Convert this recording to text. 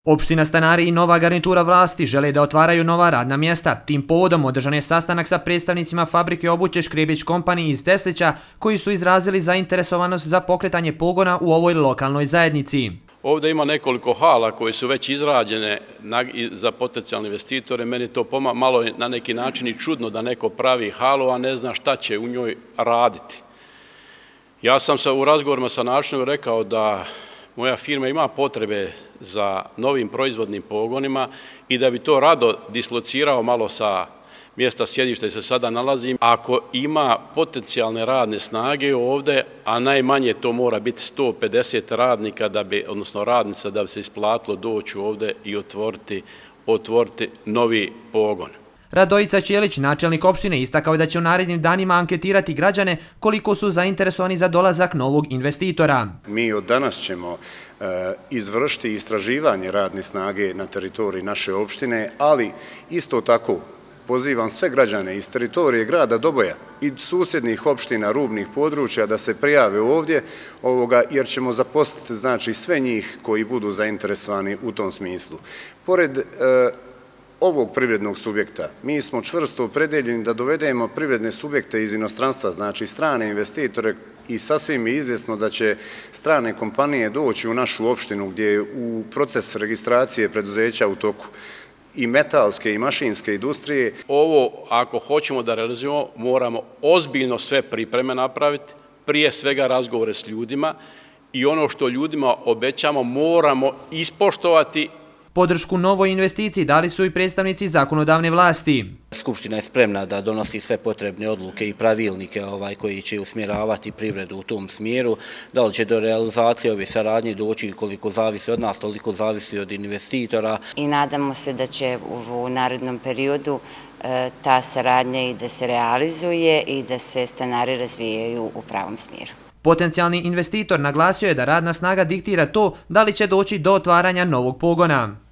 Opština stanari i nova garnitura vlasti žele da otvaraju nova radna mjesta. Tim povodom održan je sastanak sa predstavnicima fabrike obuće Škrebić Company iz Teslića, koji su izrazili zainteresovanost za pokretanje pogona u ovoj lokalnoj zajednici. Ovdje ima nekoliko hala koje su već izrađene za potencijalne investitore. Meni to malo na neki način i čudno da neko pravi halu, a ne zna šta će u njoj raditi. Ja sam se u razgovorima sa načelnikom rekao da moja firma ima potrebe za novim proizvodnim pogonima i da bi to rado dislocirao malo sa mjesta sjedišta gdje se sada nalazim. Ako ima potencijalne radne snage ovdje, a najmanje to mora biti 150 radnika, odnosno radnica, da bi se isplatilo doći ovdje i otvoriti novi pogon. Radojica Ćelić, načelnik opštine, istakao je da će u narednim danima anketirati građane koliko su zainteresovani za dolazak novog investitora. Mi od danas ćemo izvršiti istraživanje radne snage na teritoriji naše opštine, ali isto tako pozivam sve građane iz teritorije grada Doboja i susjednih opština, rubnih područja da se prijave ovdje, jer ćemo zaposliti znači sve njih koji budu zainteresovani u tom smislu. Pored ovog privrednog subjekta, mi smo čvrsto opredeljeni da dovedemo privredne subjekte iz inostranstva, znači strane investitore, i sasvim je izvjesno da će strane kompanije doći u našu opštinu gdje je u proces registracije preduzeća u toku i metalske i mašinske industrije. Ovo, ako hoćemo da realizujemo, moramo ozbiljno sve pripreme napraviti, prije svega razgovore s ljudima i ono što ljudima obećamo moramo ispoštovati. Podršku novoj investiciji dali su i predstavnici zakonodavne vlasti. Skupština je spremna da donosi sve potrebne odluke i pravilnike koji će usmjeravati privredu u tom smjeru. Da li će do realizacije ove saradnje doći, koliko zavisi od nas, toliko zavisi od investitora. I nadamo se da će u narednom periodu ta saradnja i da se realizuje i da se stanari razvijaju u pravom smjeru. Potencijalni investitor naglasio je da radna snaga diktira to da li će doći do otvaranja novog pogona.